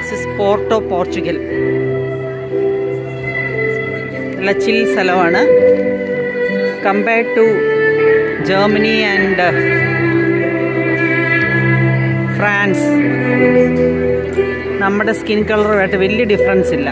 This is Porto, Portugal. നല്ല ചിൽ സ്ഥലമാണ് compared to Germany and France. നമ്മുടെ സ്കിൻ കളറുമായിട്ട് വലിയ ഡിഫറൻസ് ഇല്ല.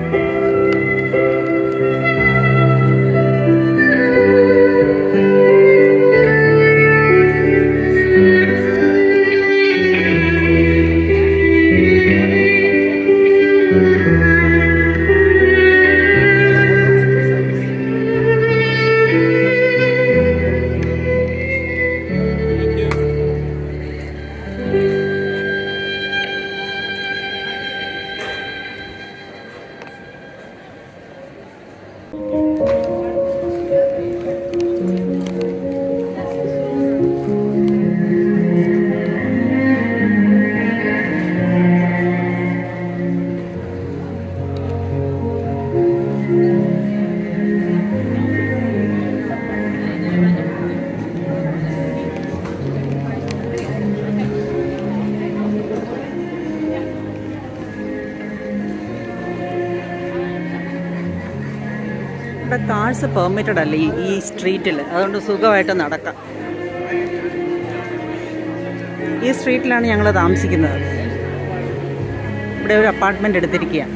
ഇവിടെ കാർസ് പെർമിറ്റഡ് അല്ല ഈ സ്ട്രീറ്റിൽ, അതുകൊണ്ട് സുഖമായിട്ട് നടക്കാം. ഈ സ്ട്രീറ്റിലാണ് ഞങ്ങൾ താമസിക്കുന്നത്. ഇവിടെ ഒരു അപ്പാർട്ട്മെൻറ്റ് എടുത്തിരിക്കുക.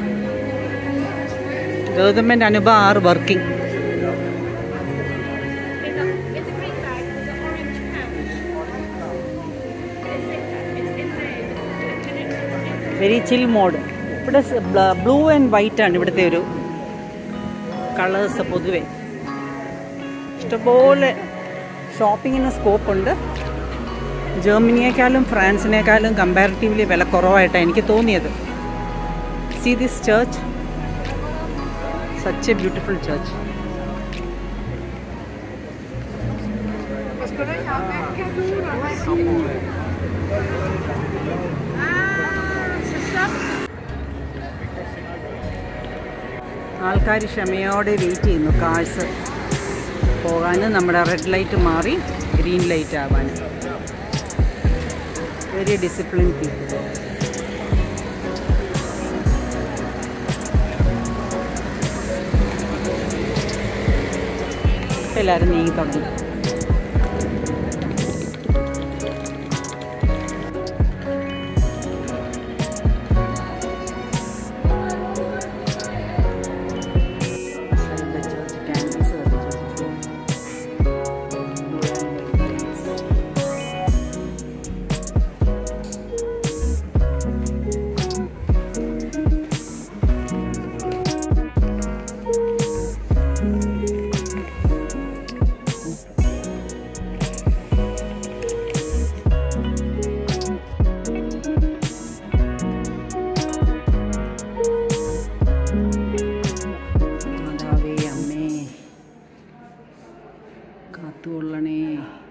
ഗവൺമെൻറ് അനുഭവ are working. Very chill mode. ഇവിടെ ബ്ലൂ ആൻഡ് വൈറ്റ് ആണ് ഇവിടുത്തെ ഒരു കളേഴ്സ്. പൊതുവെ ഇഷ്ടംപോലെ ഷോപ്പിങ്ങിന് സ്കോപ്പുണ്ട്. ജർമ്മനിയേക്കാളും ഫ്രാൻസിനേക്കാളും കമ്പാരിറ്റീവ്ലി വില കുറവായിട്ടാണ് എനിക്ക് തോന്നിയത്. See this church, such a beautiful church. ആൾക്കാർ ക്ഷമയോടെ വെയിറ്റ് ചെയ്യുന്നു കാഴ്സ് പോകാൻ, നമ്മുടെ റെഡ് ലൈറ്റ് മാറി ഗ്രീൻ ലൈറ്റ് ആവാൻ. Very discipline people. എല്ലാവരും നീങ്ങി തുടങ്ങി. കാത്തുകൊള്ളണേ.